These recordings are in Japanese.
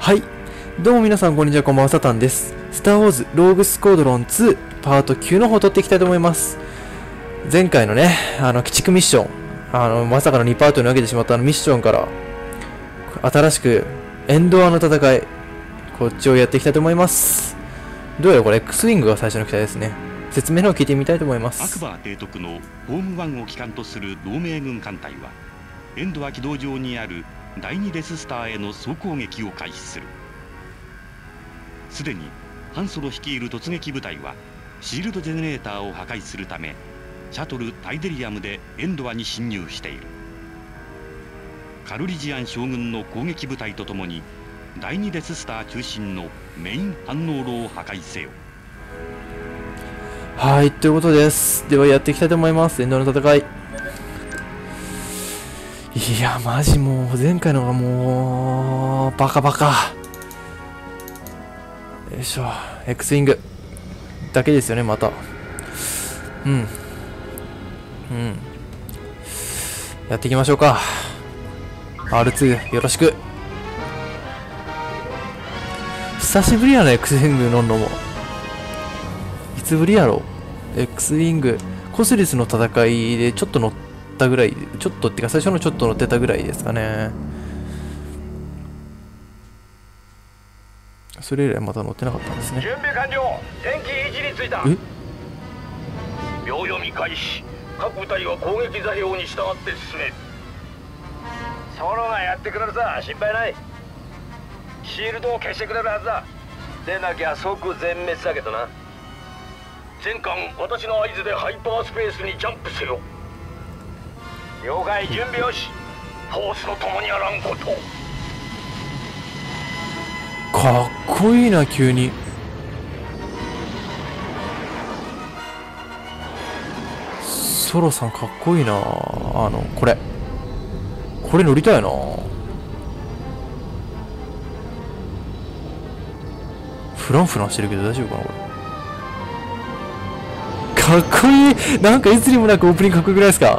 はい。どうも皆さんこんにちは、こんばんは、サタンです。スターウォーズローグスコードロン2パート9の方を取っていきたいと思います。前回のね、鬼畜ミッション、まさかの2パートに分けてしまったミッションから、新しくエンドアの戦い、こっちをやっていきたいと思います。どうやらこれ X ウィングが最初の機体ですね。説明のを聞いてみたいと思います。 アクバー提督のホームワンを旗艦とする同盟軍艦隊は、エンドア軌道上にある第2デススターへの総攻撃を開始する。すでにハンソロ率いる突撃部隊はシールドジェネレーターを破壊するため、シャトルタイデリアムでエンドアに侵入している。カルリジアン将軍の攻撃部隊とともに第2デススター中心のメイン反応炉を破壊せよ。 はい、ということです。ではやっていきたいと思います。エンドアの戦い。いや、マジもう、前回のがもう、バカバカ。よいしょ。X ウィング。だけですよね、また。うん。やっていきましょうか。R2、よろしく。久しぶりやね、X ウィング乗んのも。いつぶりやろ X ウィング。コスリスの戦いでちょっと乗ったぐらい、ちょっとってか最初のちょっと乗ってたぐらいですかね。それ以来また乗ってなかったんですね。 準備完了。天気位置についた。秒読み開始。各部隊は攻撃座標に従って進め。ソロがやってくれるさ、心配ない。シールドを消してくれるはずだ。でなきゃ即全滅だけどな。全艦、私の合図でハイパースペースにジャンプせよ。了解、準備よし。フォースの共にあらんこと。 かっこいいな、急に。ソロさんかっこいいな。これ乗りたいな。フランフランしてるけど大丈夫かな、これ。かっこいい。なんかいつにもなくオープニングかっこよくないですか。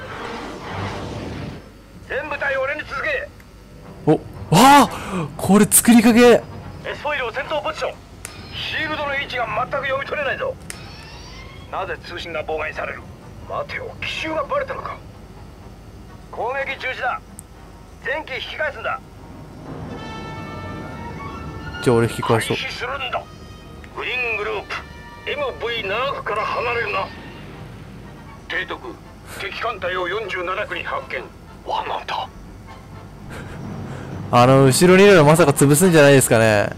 全部隊俺に続け。 お、わあ、これ作りかけ。 エスフォイルを戦闘ポジション。シールドの位置が全く読み取れないぞ。なぜ通信が妨害される。待てよ、奇襲がバレたのか。攻撃中止だ。前期引き返すんだ。 じゃあ俺引き返そう。 開始するんだ。グリーングループ MV7 区から離れるな。提督、敵艦隊を47区に発見。罠だ。 後ろにいるのまさか潰すんじゃないですかね。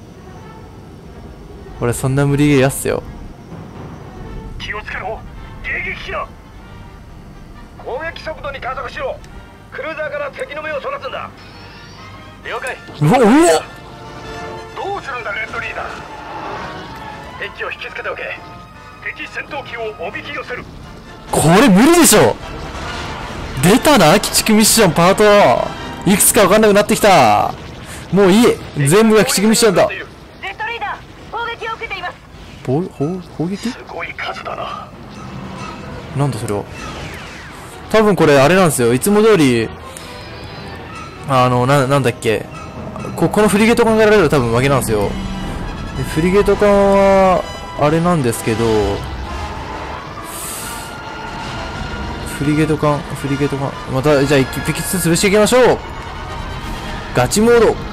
俺そんな無理ゲーやっすよ。 気をつけろ。迎撃機だ。攻撃速度に加速しろ。クルーザーから敵の目をそらすんだ。了解。 うわ、 どうするんだレッドリーダー。エッジを引きつけておけ。敵戦闘機をおびき寄せる。 これ無理でしょ。出たな、鬼畜ミッションパート。いくつか分かんなくなってきた。もういい。全部が鬼畜ミッションだ。 レッドリーダー、砲撃を受けています。 砲撃？ すごい数だな。 なんだそれは。多分これあれなんですよ。いつも通りなんだっけ、このフリゲート艦がやられると多分負けなんですよ。でフリゲート艦はあれなんですけど、フリゲート艦またじゃあ一匹ずつ潰していきましょう。ガチモード。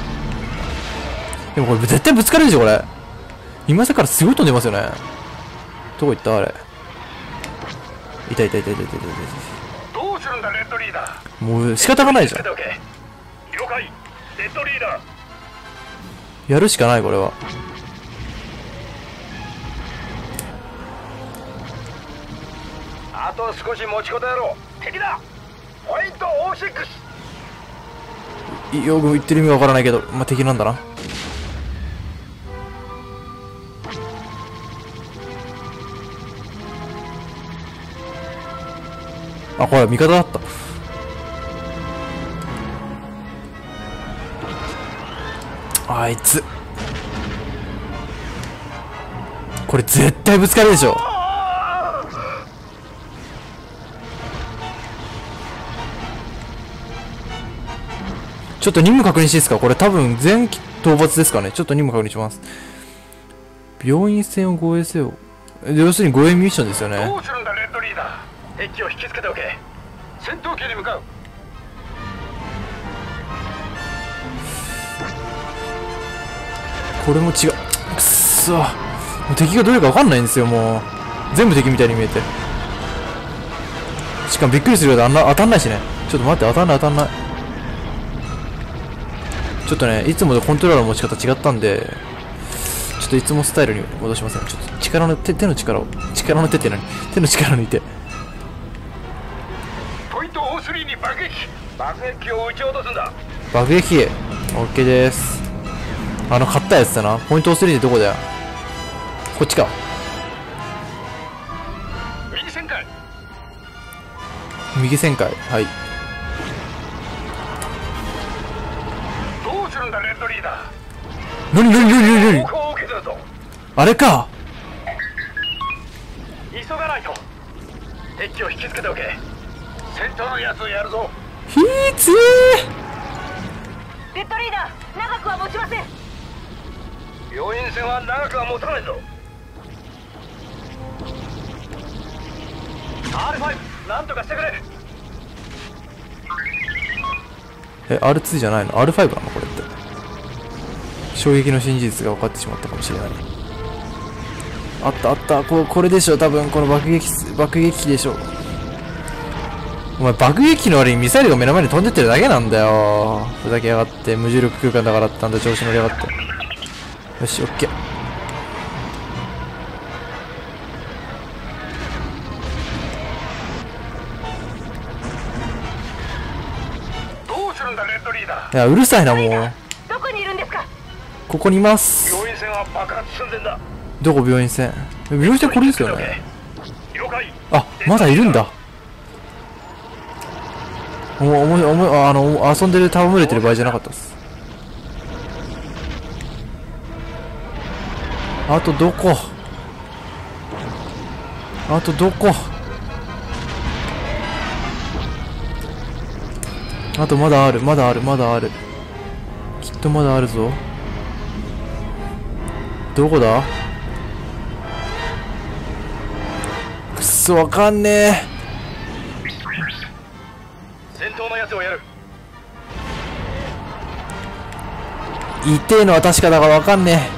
でもこれ絶対ぶつかるでしょこれ。今さからすごい飛んでますよね。どこ行ったあれ。いた。 どうするんだレッドリーダー。 もう仕方がないじゃん。 了解レッドリーダやるしかないこれは。 ー。あと少し持ちこたえろ。敵だ。ポイント O6。 よく言ってる意味がわからないけど、まあ、敵なんだな。あ、これ味方だった。あいつ。これ絶対ぶつかるでしょ。 ちょっと任務確認していいですか？これ多分前期討伐ですかね。ちょっと任務確認します。病院船を護衛せよ。要するに護衛ミッションですよね。 どうするんだレッドリーダー。敵を引きつけておけ。戦闘機に向かう。 これも違う。くっそ、もう敵がどれか分かんないんですよ。もう全部敵みたいに見えて、しかもびっくりするようで当たんないしね。ちょっと待って、当たんない当たんない。ちょっとね、いつもとコントローラーの持ち方違ったんで、ちょっといつもスタイルに戻しません。ちょっと力の手の力を、力の手って何？手の力抜いて。 ポイント O3 に爆撃。爆撃機を撃ち落とすんだ。 爆撃機 OK です。買ったやつだな。ポイント O3 ってどこだよ。こっちか。 右旋回。 右旋回、はい。 どうするんだレッドリーダー。 何方向を受けてるぞ。 あれか。 急がないと。敵を引きつけておけ。戦闘のやつをやるぞ。 ひーつレッドリーダー、長くは持ちません。 病院船は長くは持たないぞ。R5 なんとかしてくれ。 R2 じゃないの？ R5 なのこれって。衝撃の真実が分かってしまったかもしれない。あったあった、これでしょ多分。この爆撃機でしょ。お前爆撃機の割にミサイルが目の前に飛んでってるだけなんだよ。ふざけやがって。無重力空間だからってんだ調子乗りやがって。よし、オッケー。 どうするんだレッドリーダー。 いや、うるさいなもう。 どこにいるんですか？ ここにいます。 病院船は爆発寸前だ。 どこ？病院船。病院船これですよね。 了解。 あ、まだいるんだ。遊んでる、戯れてる場合じゃなかったです。あとどこ？あとどこ？あとまだある、まだある、まだある。きっとまだあるぞ。どこだ？くっそ、わかんねえ。 戦闘のやつをやる。 痛えのは確かだがわかんね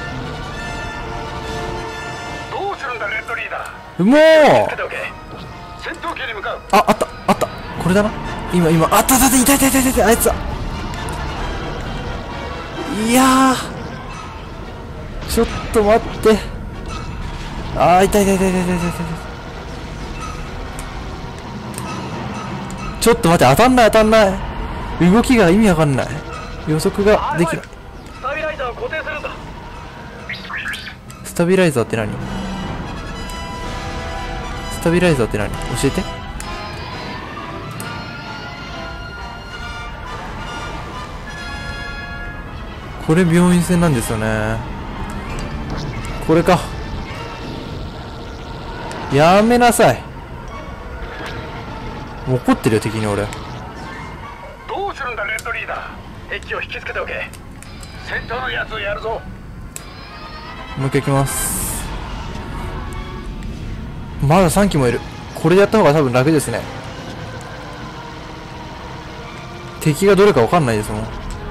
どうするんだレッドリーダえ。もうー。つけておけ。戦闘機に向かう。 あったあった。これだな。今あった痛いあいつだ。いやー、ちょっと待って。痛い。ちょっと待って、当たんない。動きが意味わかんない。予測ができない。 スタビライザーを固定するんだ。 スタビライザーって何？スタビライザーって何？教えて。これ病院船なんですよね。これか。やめなさい。怒ってるよ敵に俺。 どうするんだレッドリーダー。敵を引きつけておけ。戦闘のやつをやるぞ。 もう一回行きます。まだ3機もいる。これでやった方が多分楽ですね。敵がどれか分かんないですもん。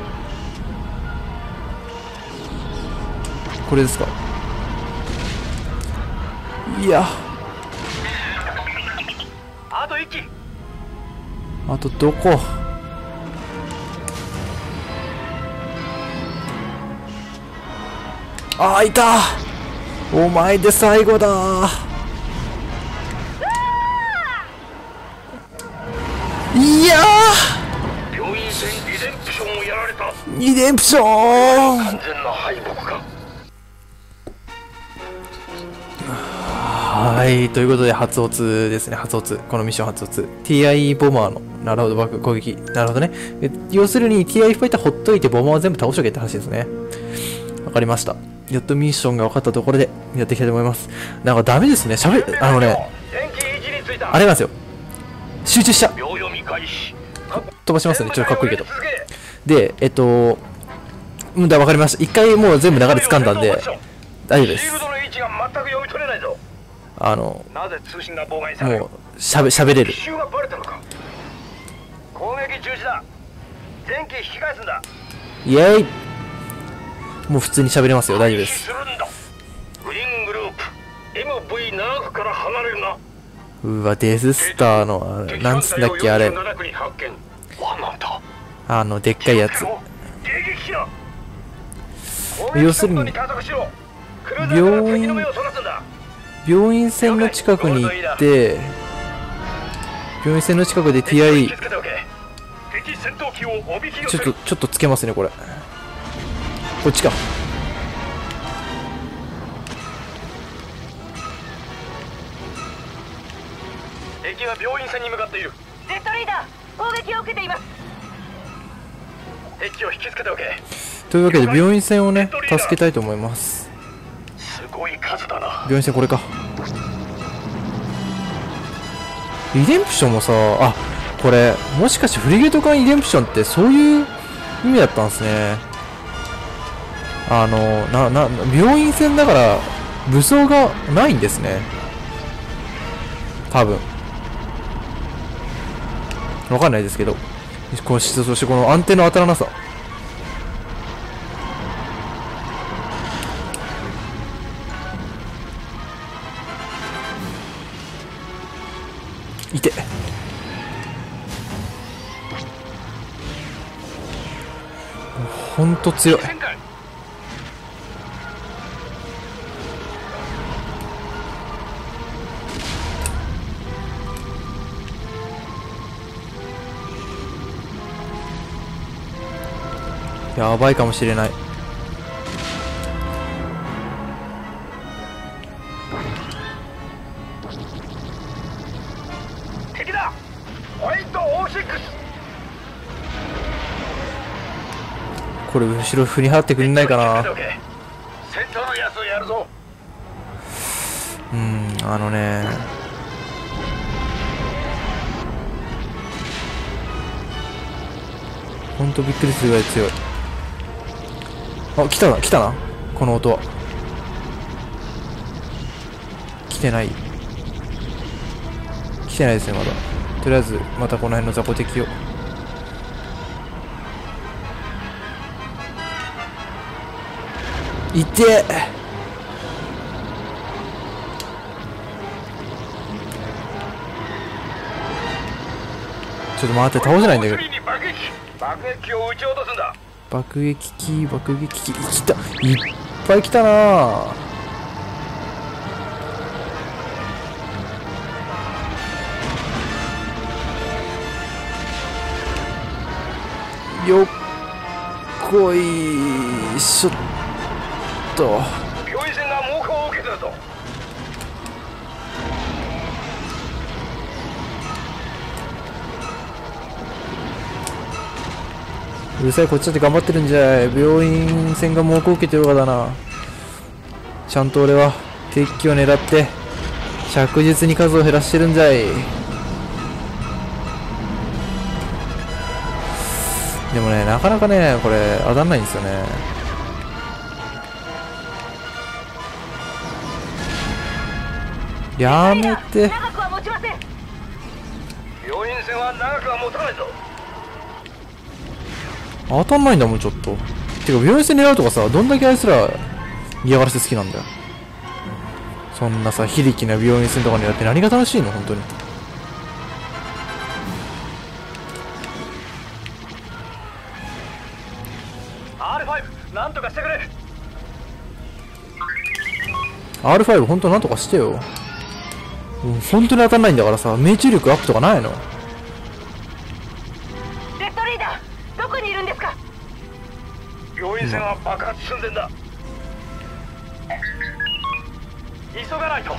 これですか。いや、 あと1機。 あとどこ？いた。お前で最後だ。いやー、病院船リデンプションをやられた。 リデンプション。 完全な敗北か。 はい、ということで初オツですね。初オツ、このミッション初オツ TI ボマーの、なるほど、爆攻撃、なるほどね。要するに TI ファイターほっといてボマーを全部倒しとけって話ですね。わかりました。やっとミッションが分かったところでやっていきたいと思います。なんかダメですね。あれなんですよ。集中しちゃう。 秒読み開始。 飛ばしますね。ちょっとかっこいいけど。 で、分かりました。一回もう全部流れ掴んだんで、大丈夫です。 シールドの位置が全く読み取れないぞ。なぜ通信が妨害される？ もう、喋れる。 奇襲がバレたのか。攻撃中止だ。電気引き返すんだ。 イエーイ。もう普通に喋れますよ。大丈夫です。 するんだ。グリーングループ MV7 区から離れるな。 うわ、デススターの、なんつうんだっけ、あれ。でっかいやつ。要するに、病院船の近くに行って、病院船の近くで TI、ちょっとつけますね、これ。こっちか。 敵は病院船に向かっている。 ジェットリーダー、攻撃を受けています。 敵を引きつけておけ。 というわけで病院船をね、助けたいと思います。 すごい数だな。 病院船これか。リデンプションもさ、あ、これもしかしてフリゲート艦リデンプションってそういう意味だったんですね。病院船だから武装がないんですね、多分。わかんないですけど、そしてこの安定の当たらなさ。いて。ほんと強い。やばいかもしれない。 敵だ。ポイント06。 これ後ろ振り払ってくれないかな。 先頭のやつをやるぞ。 ほんとびっくりするぐらい強い。あ、来たな、この音は。来てないですね、まだ。とりあえず、またこの辺の雑魚敵を。いてえ。ちょっと待って、倒せないんだけど。 爆撃を撃ち落とすんだ。 爆撃機、来た。いっぱい来たなぁ。よっこいしょっと。 病院船が猛攻を受けてるぞ。 うるさい、こっちだって頑張ってるんじゃい。病院船が猛攻を受けてるからだな。ちゃんと俺は敵機を狙って着実に数を減らしてるんじゃい。でもね、なかなかね、これ当たんないんですよね。やめて。 長くは持ちません。 病院船は長くは持たないぞ。 当たんないんだもん、ちょっと。てか病院船狙うとかさ、どんだけあいつら嫌がらせ好きなんだよ。そんなさ、非力な病院船とか狙って何が楽しいの、本当に。 R5、なんとかしてくれ。 R5 本当なんとかしてよ。本当に当たんないんだからさ、命中力アップとかないの？ ジェットリーダー、どこにいるんですか？ 病院船は爆発寸前だ。急がないと。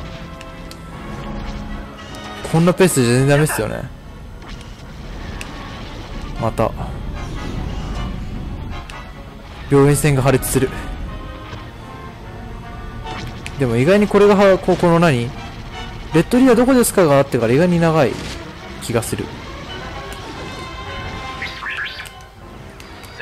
こんなペースじゃ全然ダメっすよね。また病院船が破裂する。でも意外にこれがこの何レッドリーはどこですかがあってから意外に長い気がする。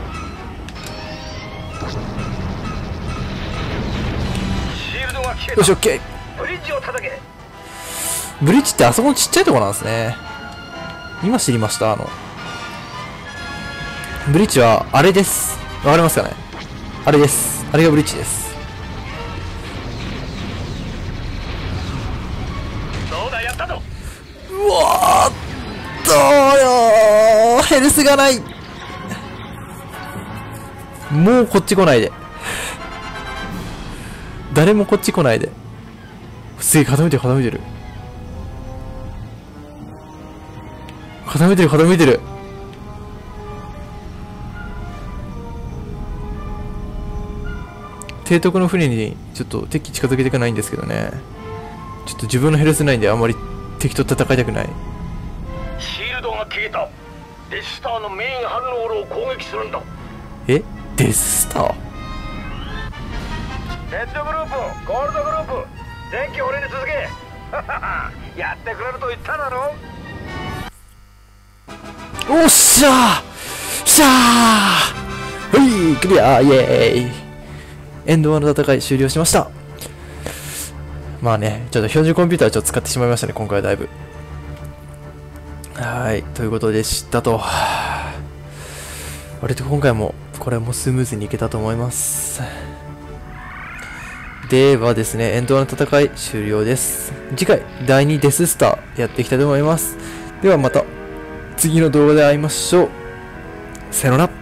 消えた。 よし、オッケブリッジを叩け。 ー。ブリッジってあそこのちっちゃいとこなんですね。今知りました。ブリッジは、あれです。わかりますかね？あれです。あれがブリッジです。 どうだ、やったぞ。 うわー、どうよー、ヘルスがない。もうこっち来ないで。誰もこっち来ないで。すげえ、傾いてる、傾いてる。傾いてる、傾いてる。提督の船にちょっと敵近づけていかないんですけどね。ちょっと自分のヘルスないんであんまり敵と戦いたくない。 シールドが消えた。デススターのメイン反応炉を攻撃するんだ。 え、デススター？ レッドグループ、ゴールドグループ、電気俺に続け。やってくれると言っただろ。 おっしゃーしゃー、はい、クリアー、イエーイ。エンド1の戦い終了しました。まあね、ちょっと標準コンピューターちょっと使ってしまいましたね、今回はだいぶ。はい、ということでしたと。割と今回も、これもスムーズにいけたと思います。ではですね、エンド1の戦い終了です。次回、第2デススターやっていきたいと思います。ではまた、次の動画で会いましょう。さよなら。